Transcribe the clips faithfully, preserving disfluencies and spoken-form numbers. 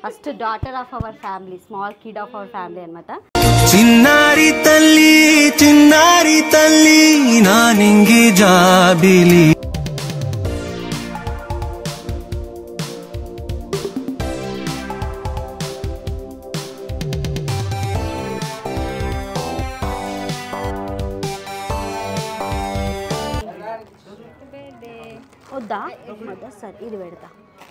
First daughter of our family, small kid of our family అన్నమాట. చిన్నారి తల్లి చిన్నారి తల్లి నా నింగి జాబిలి. వద్దా వద్దా సరే ఇది పెడతా.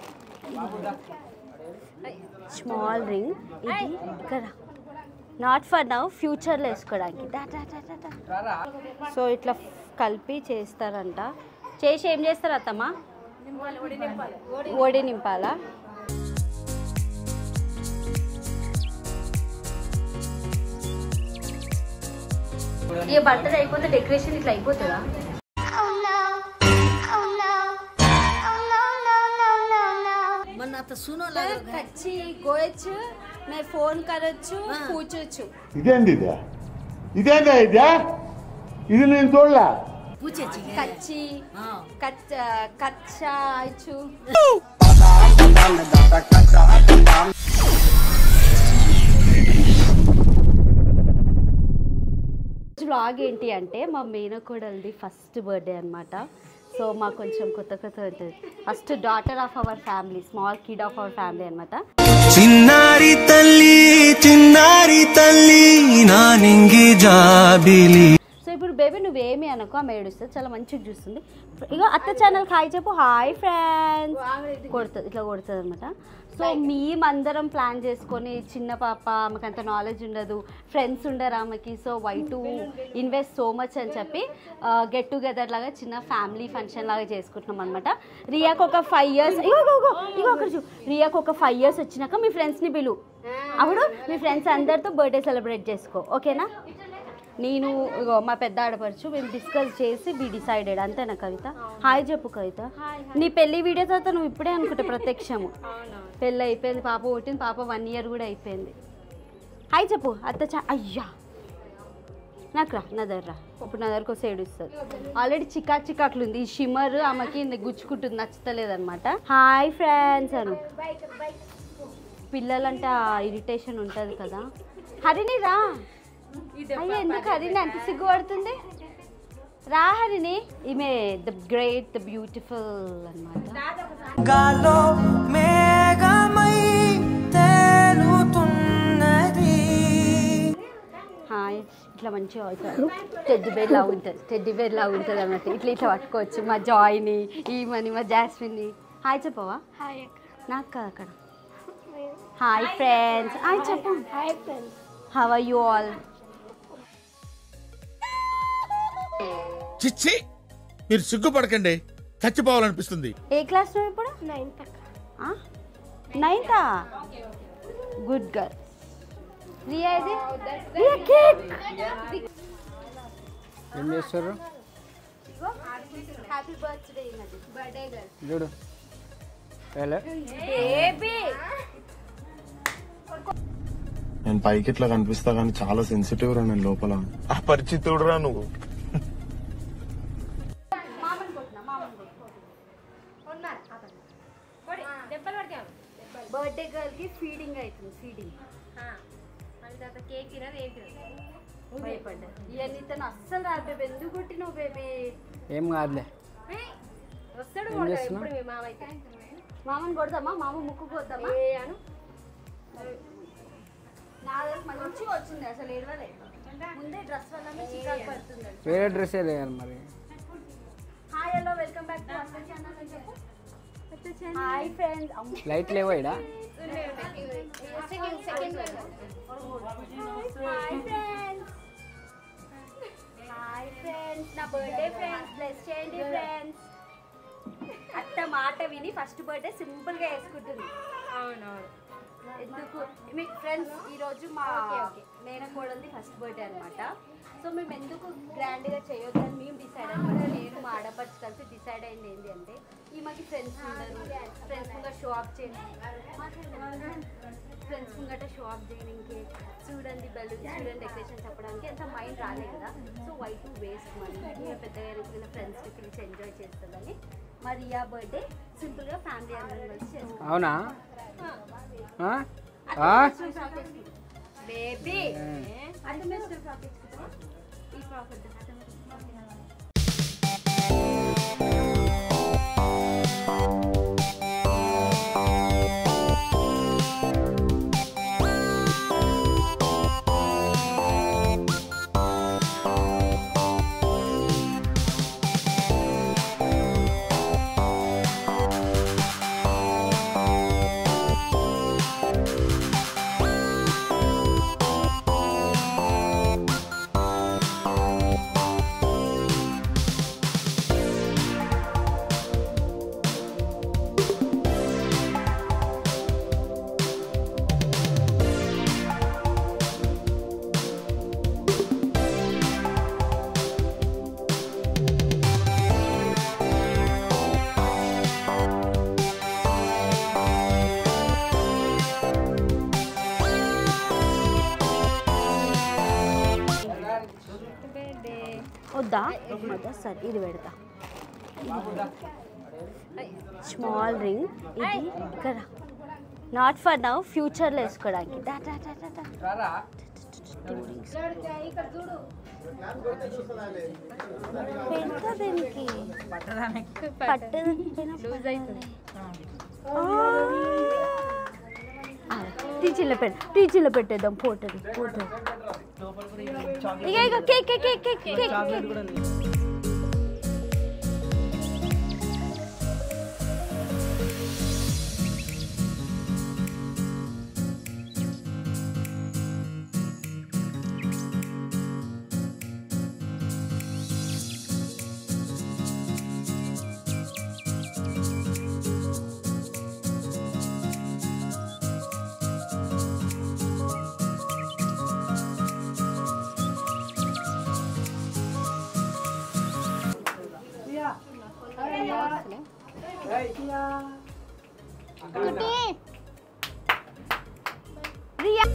స్మాల్ రింగ్ ఇది ఇక్కడ, నాట్ ఫర్ నౌ, ఫ్యూచర్లో వేసుకోవడానికి. సో ఇట్లా కలిపి చేస్తారంట. చేసి ఏం చేస్తారు అత్తమ్మా? ఓడి నింపాలా? ఇక బర్త్డే అయిపోతే డెకరేషన్ ఇట్లా అయిపోతుందా? కచ్చి గోయచ్చు, మే ఫోన్ కరొచ్చు, పూచొచ్చు. ఇదేంది ఇదే ఇదేందా ఇదే ఇది నేను చూడలే. కచ్చి కచ్చాయచ్చు. బ్లాగ్ ఏంటి అంటే మా మేనకోడలిది ఫస్ట్ బర్త్డే అనమాట. సో మాకు కొంచెం కొత్త కొత్త ఉంటుంది. First daughter of our family, small kid of our family అనమాట. చిన్నారి తల్లి చిన్నారి తల్లి నా నింగి జాబిలి. సో ఇప్పుడు బేబీ నువ్వేమి అనుకో, ఆమె ఏడుస్తుంది, చాలా మంచిగా చూస్తుంది. ఇగో అత్త ఛానల్ హాయ్ చెప్పు. హాయ్ ఫ్రెండ్స్ కొడుతుంది, ఇట్లా కొడుతుంది అనమాట. సో మేమందరం ప్లాన్ చేసుకొని, చిన్న పాప ఆమెకు అంత నాలెడ్జ్ ఉండదు, ఫ్రెండ్స్ ఉండరు ఆమెకి. So why to invest so much అని చెప్పి గెట్ టుగెదర్ లాగా చిన్న ఫ్యామిలీ ఫంక్షన్ లాగా చేసుకుంటున్నాం అనమాట. రియాకు ఒక ఫైవ్ ఇయర్స్ ఇగో ఇగో ఒకరు చూ రియాకు ఒక ఫైవ్ ఇయర్స్ వచ్చినాక మీ ఫ్రెండ్స్ని పిలువు. అప్పుడు మీ ఫ్రెండ్స్ అందరితో బర్త్డే సెలబ్రేట్ చేసుకో, ఓకేనా? నేను ఇగో మా పెద్ద ఆడపడుచు, మేము డిస్కస్ చేసి వి డిసైడెడ్. అంతేనా కవిత? హాయ్ చెప్పు కవిత. నీ పెళ్లి వీడియో తర్వాత నువ్వు ఇప్పుడే అనుకుంటే ప్రత్యక్షము. పెళ్ళి అయిపోయింది, పాప పుట్టింది, పాప వన్ ఇయర్ కూడా అయిపోయింది. హాయ్ చెప్పు అత్త చా. అయ్యా నాకు రా, నా దగ్గర రా. ఇప్పుడు నా దగ్గరకు వస్తే ఏడుస్తుంది. ఆల్రెడీ చికా చికాట్లు ఉంది. ఈ షిమ్మర్ ఆమెకి గుచ్చుకుంటుంది, నచ్చుతలేదన్నమాట. హాయ్ ఫ్రెండ్స్ అను. పిల్లలంటే ఆ ఇరిటేషన్ ఉంటుంది కదా. హరిని రా. అయ్యో ఎందుకు హరిని అంత సిగ్గుపడుతుంది? రా హరిని. ఈమె ద గ్రేట్ ద బ్యూటిఫుల్ అన్నమాట. హాయ్. ఇట్లా మంచిగా అవుతారు. టెడ్డీ బేర్ లాగా ఉంటుంది, టెడ్డీ బేర్ లాగా ఉంటుంది అన్నట్టు. ఇట్లా ఇట్లా పట్టుకోవచ్చు. మా జాయ్ని, ఈమని, మా జాస్మిన్ని. హాయ్ చెప్పవా? హాయ్. నాకు కదా అక్కడ. Hi friends. హాయ్ చెప్పు. Hi friends. How are you all? చిచ్చి మీరు సిగ్గుపడకండి, చచ్చిపోవాలనిపిస్తుంది. ఏ క్లాస్ నువ్వు ఇప్పుడు? నైన్త్. నైన్తా? Good girl. రియా ఇది రియా కేక్ ఏం చేస్తారు? హ్యాపీ బర్త్డే ఇన్నది బర్త్డే గర్ల్ చూడు. Hello baby. నేను పైకి ఇట్లా కనిపిస్తా కానీ చాలా సెన్సిటివ్ రా. నేను లోపల అపరిచితుడు రా నువ్వు. బర్త్డే గర్ల్ కి ఫీడింగ్ అవుతుంది. ఫీడింగ్ భయపడ్డా. ఇవన్నీ తను అస్సలు రాదు బేబీ. ఎందుకు కొట్టినావు బేబీ? ఏం కాదులే. వస్తాడు మామని కొడతామా? మామ ముక్కు కొడతామా? నా దగ్గర మంచిగా వచ్చింది, అసలు ఏడవలే. ముందే డ్రెస్ వల్ల చికాకు పడుతుంది. వేరే డ్రెస్ లేదు మరి. Hi hello welcome back to అసలు ఛానల్ అని చెప్పు. Hi friends. లైట్ లేవా ఇడ? Hi friends. Hi friends. నా బర్త్డే ఫ్రెండ్స్ బ్లెస్ చేయండి ఫ్రెండ్స్. అత్త మాట విని ఫస్ట్ బర్త్డే సింపుల్ గా వేసుకుంటుంది. అవునవును. ఎందుకు మీ ఫ్రెండ్స్ ఈరోజు మా మేనకోడలిది ఫస్ట్ బర్త్డే అనమాట. సో మేము ఎందుకు గ్రాండ్గా చేయొద్దని మేము డిసైడ్ అనమాట. నేను మా ఆడపడుచు కలిసి డిసైడ్ అయింది ఏంటి అంటే, ఈమెకి ఫ్రెండ్స్ ఉండరు, ఫ్రెండ్స్ ముంగట షో ఆఫ్ చేయండి, ఫ్రెండ్స్ ముంగట షో ఆఫ్ చేయడానికి, చూడండి బెలూన్స్, చూడండి డెకరేషన్ చెప్పడానికి అంత మైండ్ రాలేదు కదా. So why to waste money, ఇంకా పెద్దగా ఎదుగుతున్న ఫ్రెండ్స్కి పిలిచి ఎంజాయ్ చేస్తుందని మా రియా బర్త్డే సింపుల్గా ఫ్యామిలీ అందరం కలిసి చేస్తాం. అవునా? బేబీ వద్దా వద్దా సరే ఇది పెడతా స్మాల్ రింగ్ ఇది ఇక్కడ నాట్ ఫర్ నౌ ఫ్యూచర్లో వేసుకోవడానికి పెడతా దీనికి టీచర్లో పెట్ట టీచర్లో పెట్టేద్దాం ఫోటో ఫోటో ఇక ఇక cake cake cake cake cake Riya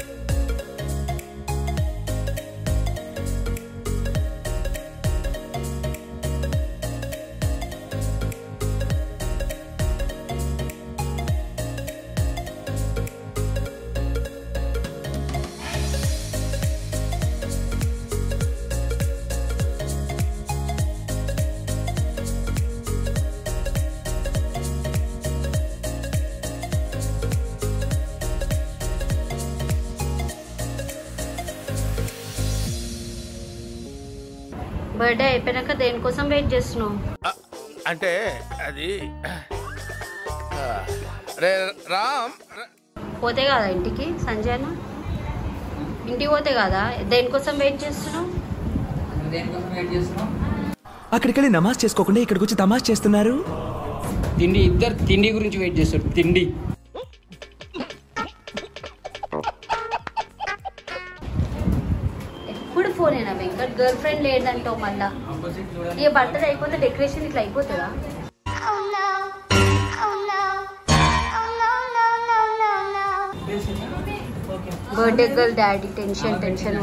birthday అయిపోయాక దేనికోసం వెయిట్ చేస్తున్నావు? అంటే అది రే రామ్ పోతే కదా ఇంటికి సంజయ్ ఇంటికి పోతే కదా దేనికోసం వెయిట్ చేస్తున్నావు? అక్కడికి వెళ్ళి నమాజ్ చేసుకోకుండా ఇక్కడికి వచ్చి తమాష్ చేస్తున్నారు. తిండి ఇద్దరు తిండి గురించి వెయిట్ చేస్తారు. తిండి ఎప్పుడు ఫోనేనా వెంకట్? గర్ల్ ఫ్రెండ్ లేదంటావు మళ్ళా. ఇక బర్త్డే అయిపోతే డెకరేషన్ ఇట్లా అయిపోతుందా? Birthday girl daddy tension tension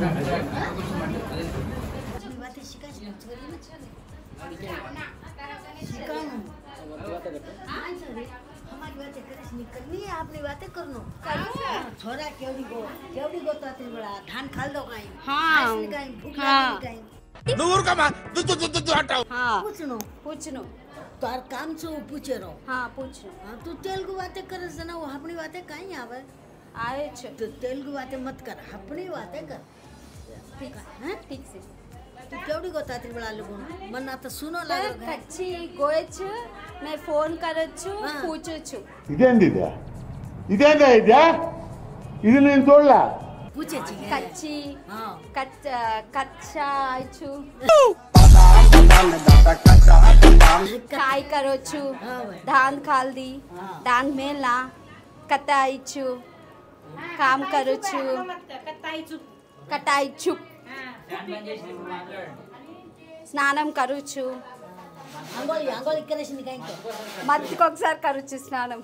आपली बातें करनो छोरा केवड़ी गो केवड़ी गो ताते बड़ा धान खाल दो काई हाँ काई भूख हाँ काई నువ్వు కమా దుద్దు దుద్దు దు అంటావు. हाँ पूछनो पूछनो तार काम से वो पूछे रहो. हाँ पूछनो. हाँ तू तेलुगु बातें कर ना वो अपनी बातें काई आवे आए तो तेलुगु बातें मत कर अपनी बातें कर. ठीक है ठीक से तू केवड़ी गो ताते बड़ा लोगों मन ना तो सुनो लागो కచ్చి గోయచ్చు మే ఫోన్ కరచ్చు हाँ. పూచొచ్చు. ఇదేంది ఇదే ఇదేందా ఇదే ఇది నేను చూడలే. पूछे छी కచ్చి हाँ కచ్చ కచ్చా అచ్చు కాయ కరొచ్చు हाँ भाई धान खालदी धान मेला कटाइछु काम करोछु कटाइछु స్నానం కరుచు अंगोली अंगोली करे छी काई को మధ్యకి ఒకసారి కరుచు స్నానం.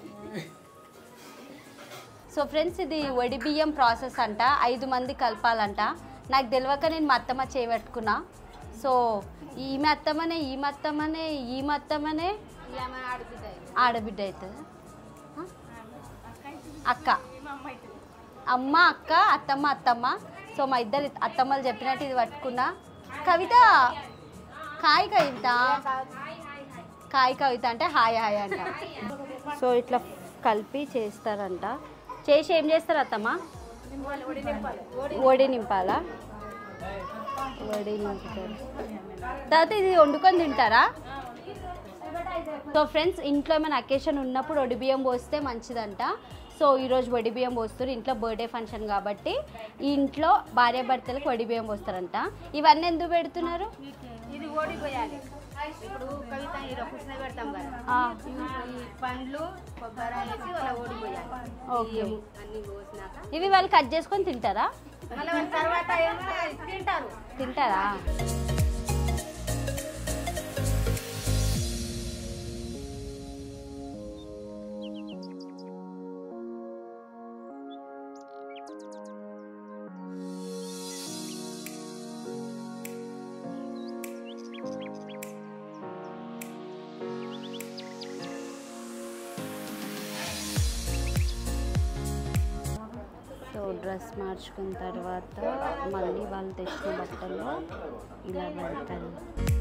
సో ఫ్రెండ్స్ ఇది వడి బియ్యం ప్రాసెస్ అంట. ఐదు మంది కలపాలంట. నాకు తెలియక నేను మా అత్తమ్మ చేయబెట్టుకున్నా. సో ఈమె అత్తమ్మనే ఈమె అత్తమ్మనే ఈమె అత్తమ్మనే ఆడబిడ్డ అవుతుంది. అక్క అమ్మ అక్క అత్తమ్మ అత్తమ్మ. సో మా ఇద్దరు అత్తమ్మలు చెప్పినట్టు ఇది పట్టుకున్నా. కవిత కాయ్ కవిత కాయ్ కవిత అంటే హాయ్ హాయ్ అంట. సో ఇట్లా కలిపి చేస్తారంట. చేసి ఏం చేస్తారు అత్తమ్మ? వడి నింపాలా? వడి నింపుతారు. తర్వాత ఇది వండుకొని తింటారా? సో ఫ్రెండ్స్, ఇంట్లో ఏమైనా అకేషన్ ఉన్నప్పుడు వడి బియ్యం పోస్తే మంచిదంట. సో ఈరోజు వడి బియ్యం పోస్తారు. ఇంట్లో బర్త్డే ఫంక్షన్ కాబట్టి ఈ ఇంట్లో భార్యాభర్తలకు వడి బియ్యం పోస్తారంట. ఇవన్నీ ఎందుకు పెడుతున్నారు? ఇది ఓడి పోయాలి. ఇప్పుడు కవిత ఇలా కుసిన పెడతాం కదా, ఈ పండ్లు కొబ్బరి వేసి వాళ్ళ ఓడి పోయాలి. ఓకే. అన్ని పోసినాక ఇవి వాళ్ళు కట్ చేసుకొని తింటారా? మళ్ళీ వాళ్ళ తర్వాత ఏమో తింటారు. తింటారా? సో డ్రెస్ మార్చుకున్న తర్వాత మళ్ళీ వాళ్ళు తెచ్చిన బట్టల్లో ఇలా పెడతారు.